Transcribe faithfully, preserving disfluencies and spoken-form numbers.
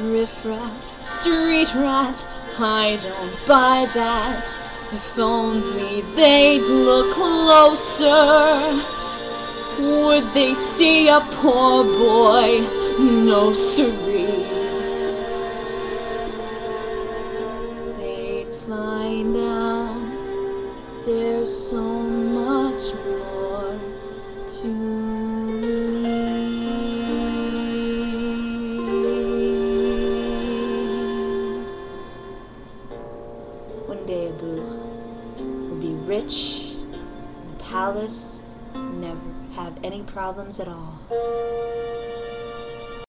riffraff, street rat, I don't buy that. If only they'd look closer, would they see a poor boy? No siree. They'd find out there's so much more to me. One day Abu will be rich in a palace, never have any problems at all.